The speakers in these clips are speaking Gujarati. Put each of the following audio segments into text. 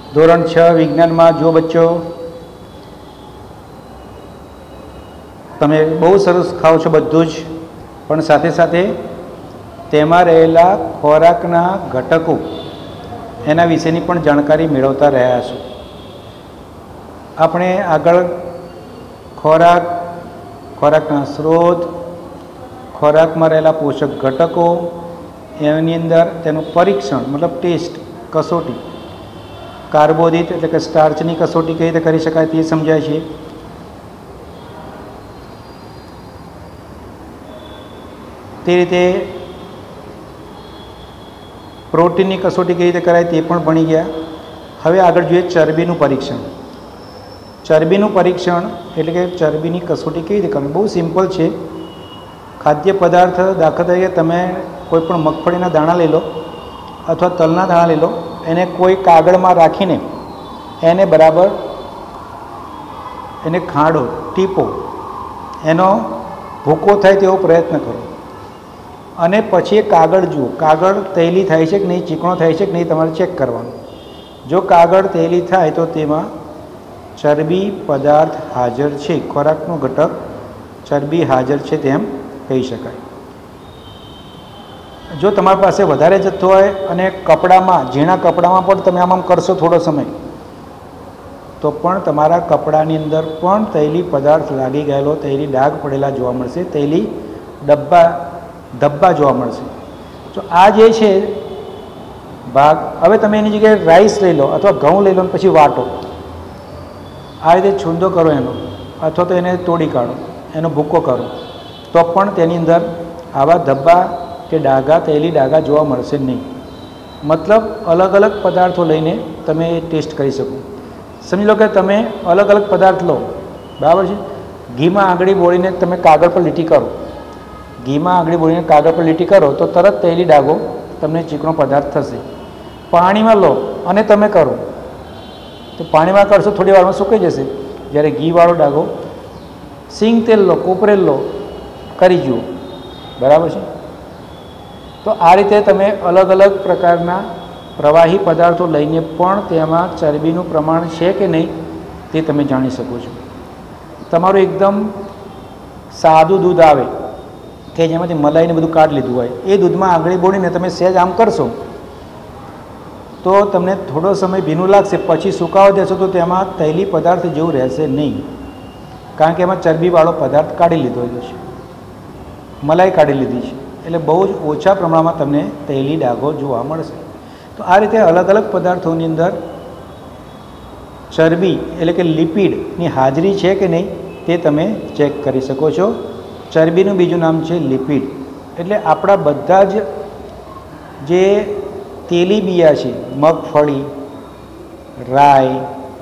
ધોરણ 6 વિજ્ઞાનમાં જો બચ્ચો તમે બહુ સરસ ખાઓ છો બધું જ, પણ સાથે સાથે તેમાં રહેલા ખોરાકના ઘટકો એના વિશેની પણ જાણકારી મેળવતા રહ્યા છો. આપણે આગળ ખોરાકના સ્ત્રોત, ખોરાકમાં રહેલા પોષક ઘટકો, એની અંદર તેનું પરીક્ષણ મતલબ ટેસ્ટ, કસોટી, કાર્બોદિત એટલે કે સ્ટાર્ચની કસોટી કઈ રીતે કરી શકાય તે સમજાય છે. તે રીતે પ્રોટીનની કસોટી કઈ રીતે કરાય તે પણ ભણી ગયા. હવે આગળ જોઈએ ચરબીનું પરીક્ષણ. ચરબીનું પરીક્ષણ એટલે કે ચરબીની કસોટી કેવી રીતે કરવી? બહુ સિમ્પલ છે. ખાદ્ય પદાર્થ દાખલા તરીકે તમે કોઈ પણ મગફળીના દાણા લઈ લો અથવા તલના દાણા લઈ લો, એને કોઈ કાગળમાં રાખીને એને બરાબર એને ખાંડો, ટીપો, એનો ભૂકો થાય તેવો પ્રયત્ન કરો અને પછી એ કાગળ જુઓ, કાગળ તૈલી થાય છે કે નહીં, ચીકણો થાય છે કે નહીં, તમારે ચેક કરવાનું. જો કાગળ તૈલી થાય તો તેમાં ચરબી પદાર્થ હાજર છે, ખોરાકનો ઘટક ચરબી હાજર છે તેમ કહી શકાય. જો તમારી પાસે વધારે જથ્થો હોય અને કપડામાં, ઝીણા કપડામાં પણ તમે આમ કરશો થોડો સમય, તો પણ તમારા કપડાની અંદર પણ તૈલી પદાર્થ લાગી ગયેલો, તૈલી ડાઘ પડેલા જોવા મળશે, તૈલી ધબ્બા જોવા મળશે. તો આ જે છે ભાગ, હવે તમે એની જગ્યાએ રાઈસ લઈ લો અથવા ઘઉં લઈ લો અને પછી વાટો, આ રીતે છૂંદો કરો એનો, અથવા તો એને તોડી કાઢો, એનો ભૂકો કરો, તો પણ તેની અંદર આવા ધબ્બા કે ડાઘા, તૈલી ડાઘા જોવા મળશે નહીં. મતલબ અલગ અલગ પદાર્થો લઈને તમે એ ટેસ્ટ કરી શકો. સમજી લો કે તમે અલગ અલગ પદાર્થ લો, બરાબર છે. ઘીમાં આંગળી બોળીને તમે કાગળ પર લીટી કરો, ઘીમાં આંગળી બોળીને કાગળ પર લીટી કરો તો તરત તૈલી ડાઘો તમને ચીકણો પદાર્થ થશે. પાણીમાં લો અને તમે કરો તો પાણીમાં કરશો થોડી વારમાં સુકાઈ જશે. જ્યારે ઘીવાળો ડાઘો, સિંગ તેલ લો, કોપરેલ લો, કરી જુઓ, બરાબર છે. તો આ રીતે તમે અલગ અલગ પ્રકારના પ્રવાહી પદાર્થો લઈને પણ તેમાં ચરબીનું પ્રમાણ છે કે નહીં તે તમે જાણી શકો છો. તમારું એકદમ સાદું દૂધ આવે કે જેમાંથી મલાઈને બધું કાઢી લીધું હોય, એ દૂધમાં આંગળી બોળીને તમે સહેજ આમ કરશો તો તમને થોડો સમય ભીનું લાગશે, પછી સુકાવા દેશો તો તેમાં તૈલી પદાર્થ જેવું રહેશે નહીં, કારણ કે એમાં ચરબીવાળો પદાર્થ કાઢી લીધો છે, મલાઈ કાઢી લીધી છે, એટલે બહુ જ ઓછા પ્રમાણમાં તમને તૈલી ડાઘો જોવા મળશે. તો આ રીતે અલગ અલગ પદાર્થોની અંદર ચરબી એટલે કે લિપિડની હાજરી છે કે નહીં તે તમે ચેક કરી શકો છો. ચરબીનું બીજું નામ છે લિપિડ. એટલે આપણા બધા જ જે તેલીબિયા છે, મગફળી, રાઈ,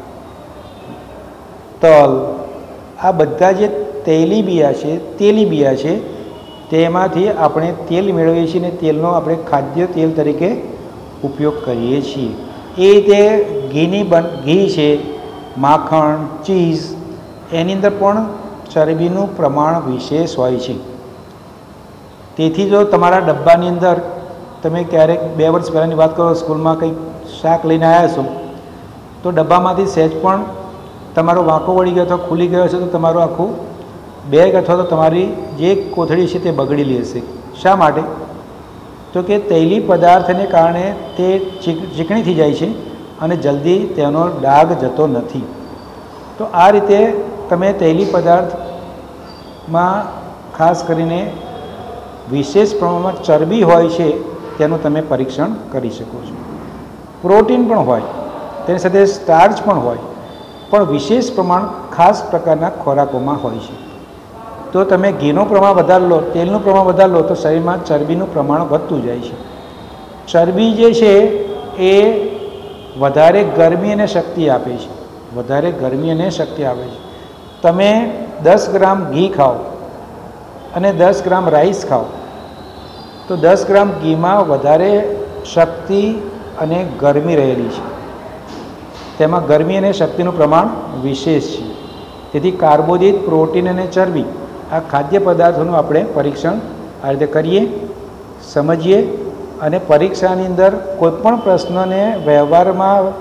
તલ, આ બધા જે તેલીબિયા છે તેમાંથી આપણે તેલ મેળવીએ છીએ અને તેલનો આપણે ખાદ્ય તેલ તરીકે ઉપયોગ કરીએ છીએ. એ રીતે ઘી છે, માખણ, ચીઝ, એની અંદર પણ ચરબીનું પ્રમાણ વિશેષ હોય છે. તેથી જો તમારા ડબ્બાની અંદર તમે ક્યારેક 2 વર્ષ પહેલાંની વાત કરો, સ્કૂલમાં કંઈક શાક લઈને આવ્યા છો તો ડબ્બામાંથી સહેજ પણ તમારો વાંકો વળી ગયો અથવા ખુલી ગયો છે તો તમારું આખું બેગ અથવા તો તમારી જે કોથળી છે તે બગડી લેશે. શા માટે? તો કે તૈલી પદાર્થને કારણે તે ચીકણી થઈ જાય છે અને જલ્દી તેનો ડાઘ જતો નથી. તો આ રીતે તમે તૈલી પદાર્થમાં ખાસ કરીને વિશેષ પ્રમાણમાં ચરબી હોય છે તેનું તમે પરીક્ષણ કરી શકો છો. પ્રોટીન પણ હોય, તેની સાથે સ્ટાર્ચ પણ હોય, પણ વિશેષ પ્રમાણ ખાસ પ્રકારના ખોરાકોમાં હોય છે. તો તમે ઘીનું પ્રમાણ વધારે લો, તેલનું પ્રમાણ વધારે લો તો શરીરમાં ચરબીનું પ્રમાણ વધતું જાય છે. ચરબી જે છે એ વધારે ગરમી અને શક્તિ આપે છે, વધારે ગરમી અને શક્તિ આપે છે. તમે 10 ગ્રામ ઘી ખાઓ અને 10 ગ્રામ રાઈસ ખાઓ તો 10 ગ્રામ ઘીમાં વધારે શક્તિ અને ગરમી રહેલી છે, તેમાં ગરમી અને શક્તિનું પ્રમાણ વિશેષ છે. તેથી કાર્બોદિત, પ્રોટીન અને ચરબી આ ખાદ્ય પદાર્થોનું આપણે પરીક્ષણ આ રીતે કરીએ, સમજીએ અને પરીક્ષાની અંદર કોઈપણ પ્રશ્નને વ્યવહારમાં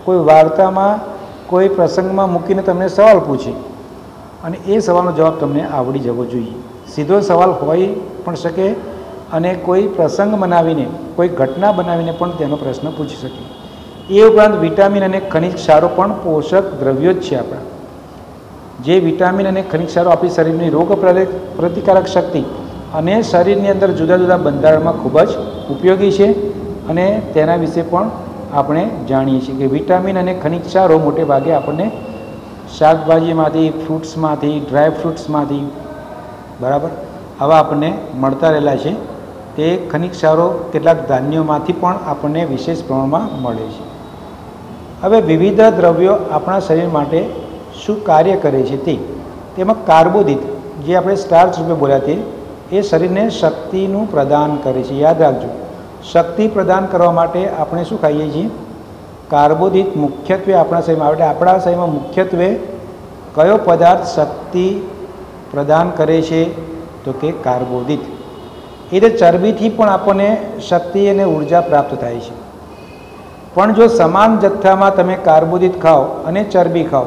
કોઈ વાર્તામાં કોઈ પ્રસંગમાં મૂકીને તમને સવાલ પૂછે અને એ સવાલનો જવાબ તમને આવડી જવો જોઈએ. સીધો સવાલ હોઈ પણ શકે અને કોઈ પ્રસંગ બનાવીને કોઈ ઘટના બનાવીને પણ તેનો પ્રશ્ન પૂછી શકે. એ ઉપરાંત વિટામિન અને ખનિજ ક્ષારો પણ પોષક દ્રવ્યો જ છે આપણા. જે વિટામિન અને ખનિજ ક્ષારો આપણી શરીરની રોગ પ્રતિકારક શક્તિ અને શરીરની અંદર જુદા જુદા બંધારણમાં ખૂબ જ ઉપયોગી છે અને તેના વિશે પણ આપણે જાણીએ છીએ કે વિટામિન અને ખનિજ ક્ષારો મોટે ભાગે આપણને શાકભાજીમાંથી, ફ્રૂટ્સમાંથી, ડ્રાય ફ્રૂટ્સમાંથી બરાબર આવા આપણને મળતા રહેલા છે. તે ખનિજ ક્ષારો કેટલાક ધાન્યોમાંથી પણ આપણને વિશેષ પ્રમાણમાં મળે છે. હવે વિવિધ દ્રવ્યો આપણા શરીર માટે શું કાર્ય કરે છે તેમાં કાર્બોદિત જે આપણે સ્ટાર્ચ રૂપે બોલ્યા તે એ શરીરને શક્તિનું પ્રદાન કરે છે. યાદ રાખજો, શક્તિ પ્રદાન કરવા માટે આપણે શું ખાઈએ છીએ? કાર્બોદિત મુખ્યત્વે આપણા શરીરમાં આવે. આપણા શરીરમાં મુખ્યત્વે કયો પદાર્થ શક્તિ પ્રદાન કરે છે? તો કે કાર્બોદિત. એ રીતે ચરબીથી પણ આપણને શક્તિ અને ઉર્જા પ્રાપ્ત થાય છે. પણ જો સમાન જથ્થામાં તમે કાર્બોદિત ખાઓ અને ચરબી ખાઓ,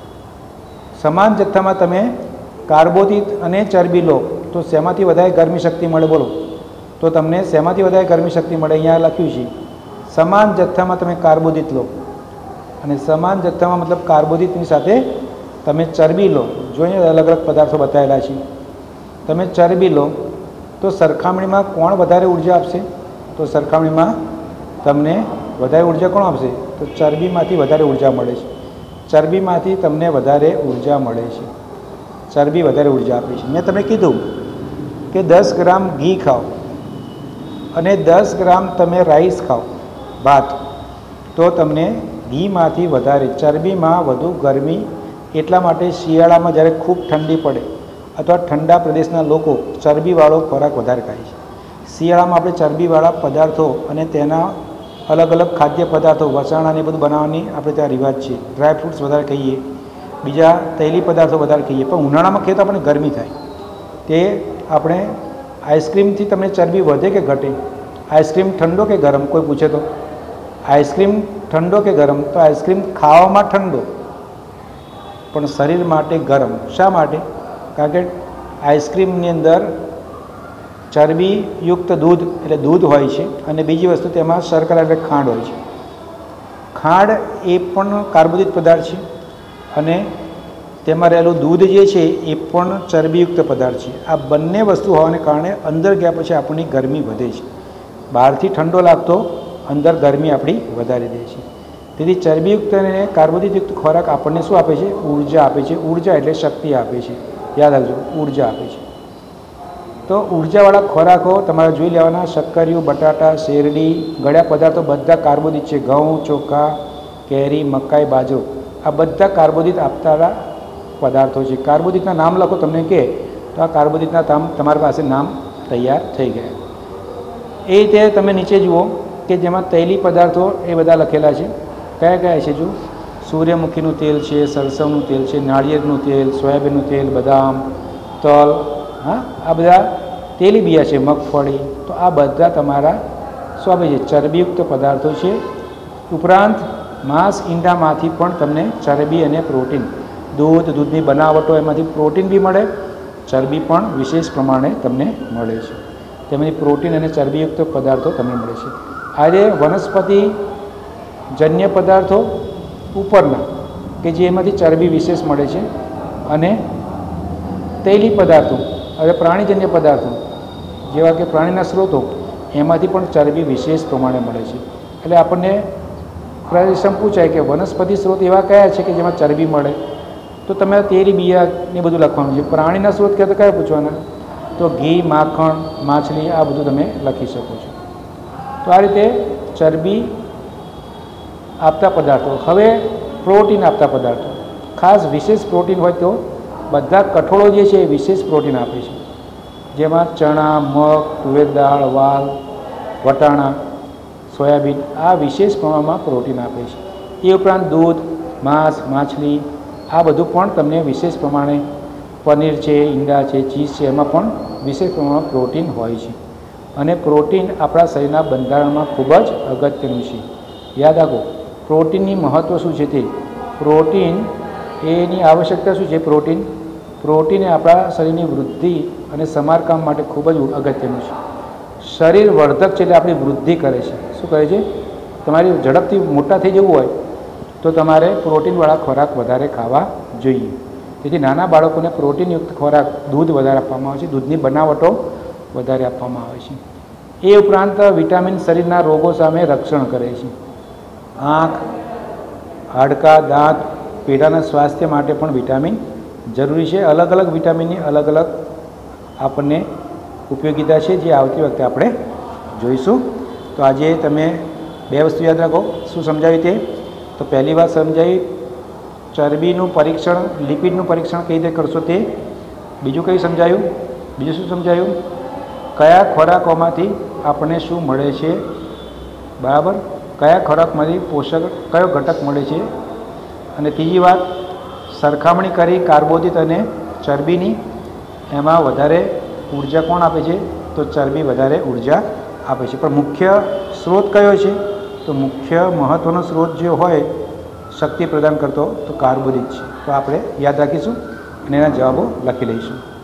સમાન જથ્થામાં તમે કાર્બોદિત અને ચરબી લો તો શેમાંથી વધારે ગરમી શક્તિ મળે? બોલો તો તમને શેમાંથી વધારે ગરમી શક્તિ મળે? અહીંયા લખ્યું છે સમાન જથ્થામાં તમે કાર્બોદિત લો અને સમાન જથ્થામાં મતલબ કાર્બોદિતની સાથે તમે ચરબી લો. જોઈએ અલગ અલગ પદાર્થો બતાવેલા છે. તમે ચરબી લો તો સરખામણીમાં કોણ વધારે ઉર્જા આપશે? તો સરખામણીમાં તમને વધારે ઉર્જા કોણ આપશે? તો ચરબીમાંથી વધારે ઉર્જા મળે છે. ચરબીમાંથી તમને વધારે ઉર્જા મળે છે. ચરબી વધારે ઉર્જા આપે છે. મેં તમને કીધું કે 10 ગ્રામ ઘી ખાઓ અને 10 ગ્રામ તમે રાઈસ ખાઓ, ભાત, તો તમને ઘીમાંથી વધારે ચરબીમાં વધુ ગરમી. એટલા માટે શિયાળામાં જ્યારે ખૂબ ઠંડી પડે અથવા ઠંડા પ્રદેશના લોકો ચરબીવાળો ખોરાક વધારે ખાય છે. શિયાળામાં આપણે ચરબીવાળા પદાર્થો અને તેના અલગ અલગ ખાદ્ય પદાર્થો વસાણાને બધું બનાવવાની આપણે ત્યાં રિવાજ છે. ડ્રાય ફ્રૂટ્સ વધારે ખાઈએ, બીજા તૈલી પદાર્થો વધારે ખાઈએ. પણ ઉનાળામાં ખાઈએ તો આપણને ગરમી થાય. તે આપણે આઈસ્ક્રીમથી તમને ચરબી વધે કે ઘટે? આઈસ્ક્રીમ ઠંડો કે ગરમ? કોઈ પૂછે તો આઈસ્ક્રીમ ઠંડો કે ગરમ? તો આઈસ્ક્રીમ ખાવામાં ઠંડો પણ શરીર માટે ગરમ. શા માટે? કારણ કે આઈસ્ક્રીમની અંદર ચરબીયુક્ત દૂધ એટલે દૂધ હોય છે અને બીજી વસ્તુ તેમાં શર્કરા એટલે ખાંડ હોય છે. ખાંડ એ પણ કાર્બોદિત પદાર્થ છે અને તેમાં રહેલું દૂધ જે છે એ પણ ચરબીયુક્ત પદાર્થ છે. આ બંને વસ્તુ હોવાને કારણે અંદર ગયા પછી આપણી ગરમી વધે છે. બહારથી ઠંડો લાગતો અંદર ગરમી આપણી વધારી દે છે. તેથી ચરબીયુક્ત અને કાર્બોદિતયુક્ત ખોરાક આપણને શું આપે છે? ઉર્જા આપે છે. ઉર્જા એટલે શક્તિ આપે છે. યાદ રાખજો, ઉર્જા આપે છે. તો ઉર્જાવાળા ખોરાકો તમારે જોઈ લેવાના. શક્કરિયું, બટાટા, શેરડી, ગળ્યા પદાર્થો બધા કાર્બોદિત છે. ઘઉં, ચોખા, કેરી, મકાઈ, બાજરો આ બધા કાર્બોદિત આપતા પદાર્થો છે. કાર્બોદિતના નામ લખો તમને કે તો આ કાર્બોદિતના તમારી પાસે નામ તૈયાર થઈ ગયા. એ રીતે તમે નીચે જુઓ કે જેમાં તૈલી પદાર્થો એ બધા લખેલા છે. કયા કયા છે? જો સૂર્યમુખીનું તેલ છે, સરસવનું તેલ છે, નાળિયેરનું તેલ, સોયાબીનનું તેલ, બદામ, તલ, હા આ બધા તેલીબિયા છે, મગફળી. તો આ બધા તમારા શું આપે છે? ચરબીયુક્ત પદાર્થો છે. ઉપરાંત માંસ, ઈંડામાંથી પણ તમને ચરબી અને પ્રોટીન, દૂધ, દૂધની બનાવટો એમાંથી પ્રોટીન બી મળે, ચરબી પણ વિશેષ પ્રમાણે તમને મળે છે. તેમાંથી પ્રોટીન અને ચરબીયુક્ત પદાર્થો તમને મળે છે. આજે વનસ્પતિ જન્ય પદાર્થો ઉપરના કે જે એમાંથી ચરબી વિશેષ મળે છે અને તૈલી પદાર્થો હવે પ્રાણીજન્ય પદાર્થો જેવા કે પ્રાણીના સ્ત્રોતો એમાંથી પણ ચરબી વિશેષ પ્રમાણે મળે છે. એટલે આપણને પ્રશ્ન પૂછાય કે વનસ્પતિ સ્ત્રોત એવા કયા છે કે જેમાં ચરબી મળે? તો તમે તેલી બિયાને બધું લખવાનું છે. પ્રાણીના સ્ત્રોત કહેતા કયા પૂછવાના? તો ઘી, માખણ, માછલી આ બધું તમે લખી શકો છો. તો આ રીતે ચરબી આપતા પદાર્થો. હવે પ્રોટીન આપતા પદાર્થો, ખાસ વિશેષ પ્રોટીન હોય તો બધા કઠોળો જે છે એ વિશેષ પ્રોટીન આપે છે. જેમાં ચણા, મગ, તુવેર દાળ, વાલ, વટાણા, સોયાબીન આ વિશેષ પ્રમાણમાં પ્રોટીન આપે છે. એ ઉપરાંત દૂધ, માંસ, માછલી આ બધું પણ તમને વિશેષ પ્રમાણે, પનીર છે, ઈંડા છે, ચીઝ છે, એમાં પણ વિશેષ પ્રમાણમાં પ્રોટીન હોય છે. અને પ્રોટીન આપણા શરીરના બંધારણમાં ખૂબ જ અગત્યનું છે. યાદ રાખો, પ્રોટીનની મહત્ત્વ શું છે તે. પ્રોટીન એની આવશ્યકતા શું છે. પ્રોટીન એ આપણા શરીરની વૃદ્ધિ અને સમારકામ માટે ખૂબ જ અગત્યનું છે. શરીર વર્ધક છે એટલે આપણી વૃદ્ધિ કરે છે. શું કરે છે. તમારી ઝડપથી મોટા થઈ જવું હોય તો તમારે પ્રોટીનવાળા ખોરાક વધારે ખાવા જોઈએ. તેથી નાના બાળકોને પ્રોટીનયુક્ત ખોરાક દૂધ વધારે આપવામાં આવે છે. દૂધની બનાવટો વધારે આપવામાં આવે છે. એ ઉપરાંત વિટામિન શરીરના રોગો સામે રક્ષણ કરે છે. આંખ, હાડકાં, દાંત, પેટાના સ્વાસ્થ્ય માટે પણ વિટામિન જરૂરી છે. અલગ અલગ વિટામિનની અલગ અલગ આપણને ઉપયોગિતા છે, જે આવતી વખતે આપણે જોઈશું. તો આજે તમે 2 વસ્તુ યાદ રાખો. શું સમજાવી તે? તો પહેલી વાત સમજાવી ચરબીનું પરીક્ષણ, લિપિડનું પરીક્ષણ કઈ રીતે કરશો તે. બીજું કંઈ સમજાયું? બીજું શું સમજાયું? કયા ખોરાકોમાંથી આપણને શું મળે છે, બરાબર, કયા ખોરાકમાંથી પોષક કયો ઘટક મળે છે. અને ત્રીજી વાત સરખામણી કરી કાર્બોદિત અને ચરબીની. એમાં વધારે ઉર્જા કોણ આપે છે? તો ચરબી વધારે ઉર્જા આપે છે. પણ મુખ્ય સ્ત્રોત કયો છે? તો મુખ્ય મહત્ત્વનો સ્ત્રોત જે હોય શક્તિ પ્રદાન કરતો તો કાર્બોદિત છે. તો આપણે યાદ રાખીશું અને એના જવાબો લખી લઈશું.